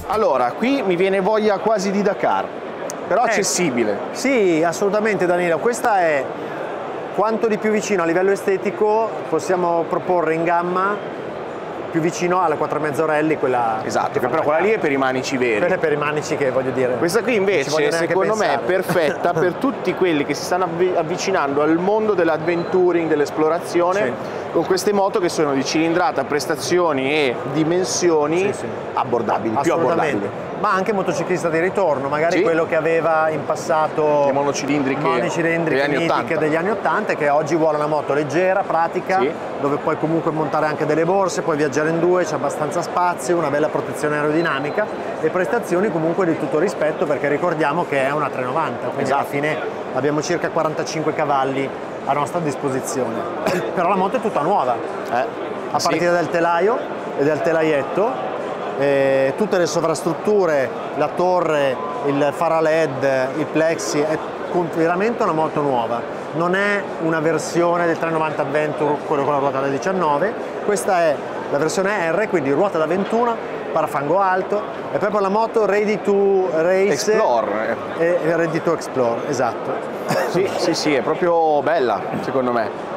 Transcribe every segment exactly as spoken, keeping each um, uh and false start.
Allora, qui mi viene voglia quasi di Dakar, però Eh, accessibile. Sì, assolutamente Danilo, questa è quanto di più vicino a livello estetico possiamo proporre in gamma, più vicino alla quattro e mezzo rally, quella Esatto, che che però quella lì è per i manici veri. quella è per i manici, che voglio dire. Questa qui non ci invece voglio neanche secondo me è pensare. perfetta per tutti quelli che si stanno avvi- avvicinando al mondo dell'adventuring, dell'esplorazione, Sì. con queste moto che sono di cilindrata, prestazioni e dimensioni Sì, sì. abbordabili, più Assolutamente. abbordabili. Ma anche motociclista di ritorno, magari Sì. quello che aveva in passato Le monocilindriche monocilindriche degli anni mitiche ottanta. degli anni ottanta, e che oggi vuole una moto leggera, pratica, Sì. dove puoi comunque montare anche delle borse, puoi viaggiare in due, c'è abbastanza spazio, una bella protezione aerodinamica e prestazioni comunque di tutto rispetto, perché ricordiamo che è una trecentonovanta, quindi Esatto. alla fine abbiamo circa quarantacinque cavalli a nostra disposizione. Però la moto è tutta nuova, Eh, a sì. partire dal telaio e dal telaietto, eh, tutte le sovrastrutture, la torre, il faro a led, il plexi, è con- veramente una moto nuova. Non è una versione del trecentonovanta Adventure, quello con la ruota da diciannove, questa è la versione R, quindi ruota da ventuno, parafango alto, è proprio la moto ready to race, Explore. e ready to explore, esatto. Sì, sì, sì, è proprio bella, secondo me.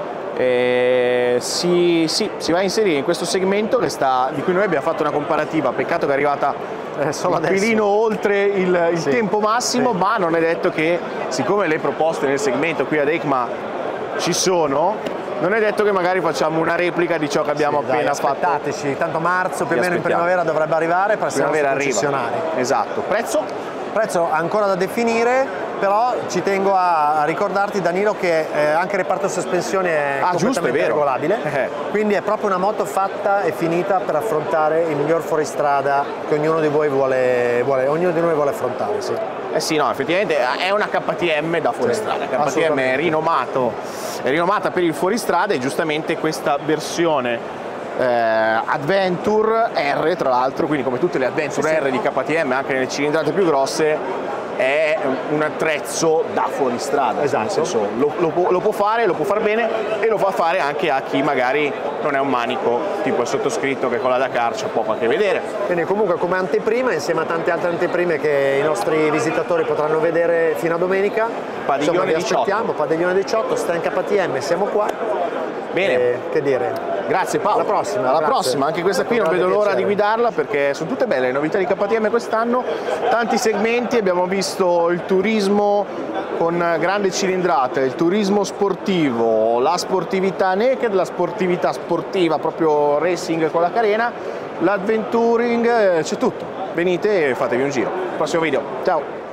E si, sì, si va a inserire in questo segmento che sta, di cui noi abbiamo fatto una comparativa, peccato che è arrivata Eh, solo un adesso. pelino oltre il, il Sì, tempo massimo, sì. ma non è detto che, siccome le proposte nel segmento qui ad EICMA ci sono, non è detto che magari facciamo una replica di ciò che abbiamo Sì, dai, appena fatto. aspettateci, tanto marzo più o Vi meno in aspettiamo. primavera dovrebbe arrivare, passiamo sui Primavera arriva. concessionari. Esatto. Prezzo? Prezzo ancora da definire, però ci tengo a, a ricordarti Danilo che eh, anche il reparto sospensioni è Ah, giusto, è completamente vero. regolabile, Eh. quindi è proprio una moto fatta e finita per affrontare il miglior fuoristrada che ognuno di voi vuole, vuole ognuno di noi vuole affrontare. Sì. Eh sì, no, effettivamente è una K T M da fuoristrada. Sì, K T M è, assolutamente. rinomato, è rinomata per il fuoristrada, e giustamente questa versione eh, Adventure R, tra l'altro, quindi come tutte le Adventure Sì, sì. R di K T M, anche nelle cilindrate più grosse, è un attrezzo da fuoristrada. Esatto. Nel senso, lo, lo può, lo può fare, lo può fare bene, e lo fa fare anche a chi magari non è un manico, tipo il sottoscritto, che con la Dakar c'ha poco a che vedere. Quindi comunque come anteprima, insieme a tante altre anteprime che i nostri visitatori potranno vedere fino a domenica, Padiglione insomma, vi diciotto. aspettiamo, Padiglione diciotto, Stan K T M, siamo qua. Bene. E, che dire? Grazie Paolo. Alla prossima, Alla grazie. prossima, anche questa qui non Con vedo grande l'ora di piacere. guidarla, perché sono tutte belle le novità di K T M quest'anno, tanti segmenti, abbiamo visto il turismo con grande cilindrata, il turismo sportivo, la sportività naked, la sportività sportiva, proprio racing con la carena, l'adventuring, c'è tutto. Venite e fatevi un giro. Prossimo video, ciao!